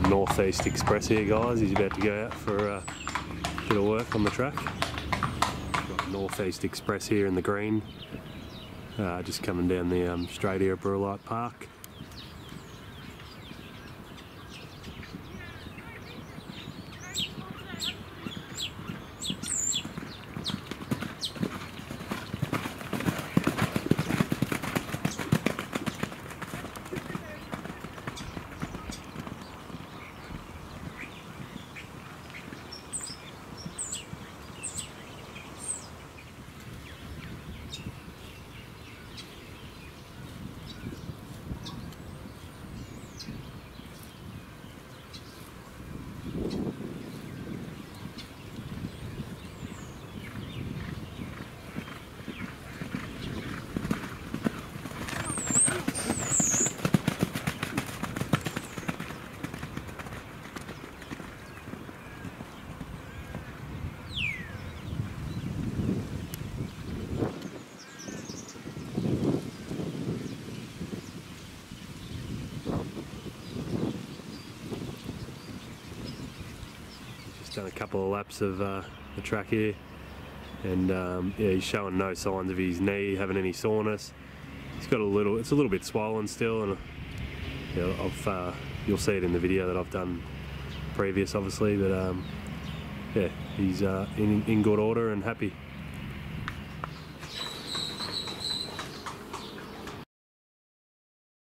Northeast Express here, guys. He's about to go out for a bit of work on the track. Got Northeast Express here in the green, just coming down the straight here at Burleigh Park. Done a couple of laps of the track here, and yeah, he's showing no signs of his knee having any soreness. He's got it's a little bit swollen still, and yeah, you'll see it in the video that I've done previous, obviously, but yeah, he's in good order and happy.